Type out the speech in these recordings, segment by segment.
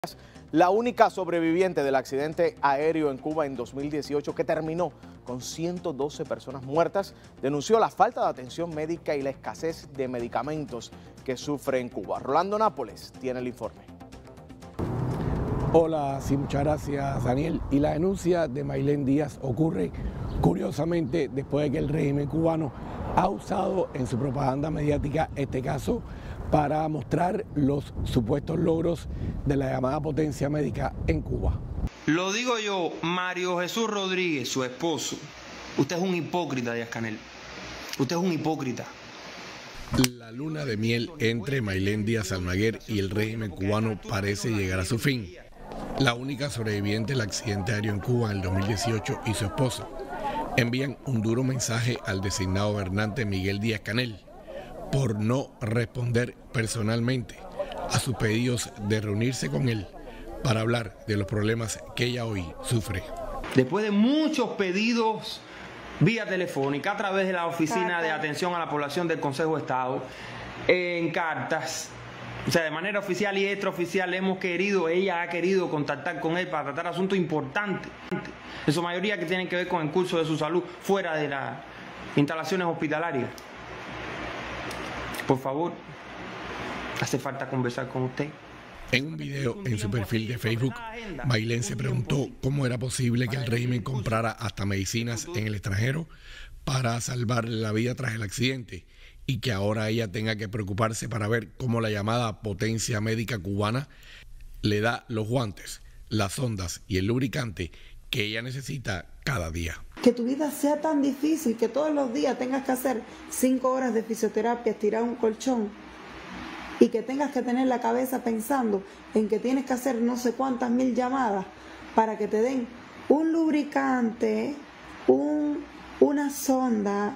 La única sobreviviente del accidente aéreo en Cuba en 2018 que terminó con 112 personas muertas, denunció la falta de atención médica y la escasez de medicamentos que sufre en Cuba. Rolando Nápoles tiene el informe. Hola, sí, muchas gracias, Daniel. Y la denuncia de Maylén Díaz ocurre, curiosamente, después de que el régimen cubano ha usado en su propaganda mediática este caso para mostrar los supuestos logros de la llamada potencia médica en Cuba. Lo digo yo, Mario Jesús Rodríguez, su esposo. Usted es un hipócrita, Díaz-Canel. Usted es un hipócrita. La luna de miel entre Maylén Díaz Almaguer y el régimen cubano parece llegar a su fin. La única sobreviviente del accidente aéreo en Cuba en el 2018 y su esposo envían un duro mensaje al designado gobernante Miguel Díaz-Canel por no responder personalmente a sus pedidos de reunirse con él para hablar de los problemas que ella hoy sufre. Después de muchos pedidos vía telefónica, a través de la Oficina de Atención a la Población del Consejo de Estado, en cartas, o sea, de manera oficial y extraoficial, ella ha querido contactar con él para tratar asuntos importantes, en su mayoría que tienen que ver con el curso de su salud fuera de las instalaciones hospitalarias. Por favor, hace falta conversar con usted. En un video en su perfil de Facebook, Maylén se preguntó cómo era posible que el régimen comprara hasta medicinas en el extranjero para salvarle la vida tras el accidente y que ahora ella tenga que preocuparse para ver cómo la llamada potencia médica cubana le da los guantes, las sondas y el lubricante que ella necesita cada día. Que tu vida sea tan difícil que todos los días tengas que hacer 5 horas de fisioterapia, estirar un colchón y que tengas que tener la cabeza pensando en que tienes que hacer no sé cuántas mil llamadas para que te den un lubricante, una sonda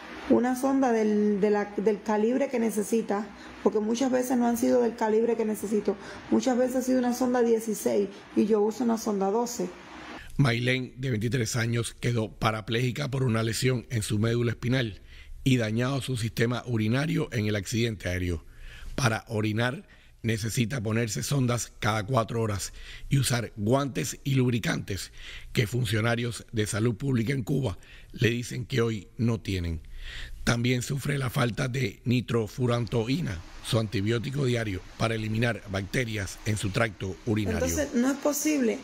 del calibre que necesitas, porque muchas veces no han sido del calibre que necesito, muchas veces ha sido una sonda 16 y yo uso una sonda 12. Maylén, de 23 años, quedó parapléjica por una lesión en su médula espinal y dañado su sistema urinario en el accidente aéreo. Para orinar necesita ponerse sondas cada 4 horas y usar guantes y lubricantes que funcionarios de salud pública en Cuba le dicen que hoy no tienen. También sufre la falta de nitrofurantoína, su antibiótico diario para eliminar bacterias en su tracto urinario. Entonces no es posible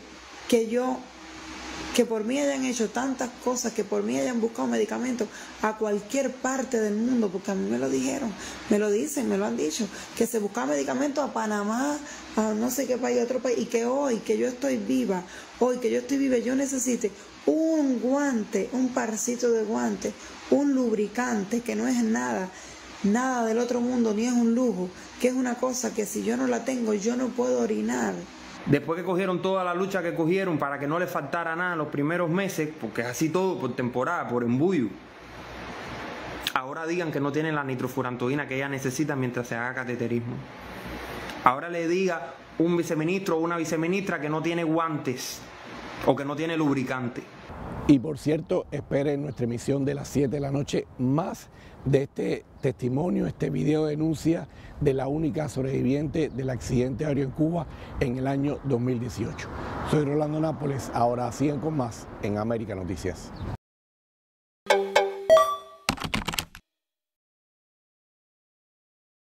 que por mí hayan hecho tantas cosas, que por mí hayan buscado medicamentos a cualquier parte del mundo, porque a mí me lo dijeron, me lo dicen, me lo han dicho, que se buscaba medicamentos a Panamá, a no sé qué país, a otro país, y que hoy que yo estoy viva, yo necesite un guante, un parcito de guante, un lubricante, que no es nada del otro mundo, ni es un lujo, que es una cosa que si yo no la tengo, yo no puedo orinar. Después que cogieron toda la lucha que cogieron para que no les faltara nada en los primeros meses, porque es así todo por temporada, por embullo, ahora digan que no tienen la nitrofurantoína que ella necesita mientras se haga cateterismo. Ahora le diga un viceministro o una viceministra que no tiene guantes o que no tiene lubricante. Y por cierto, esperen nuestra emisión de las 7 de la noche más de este testimonio, este video de denuncia de la única sobreviviente del accidente aéreo en Cuba en el año 2018. Soy Rolando Nápoles, ahora siguen con más en América Noticias.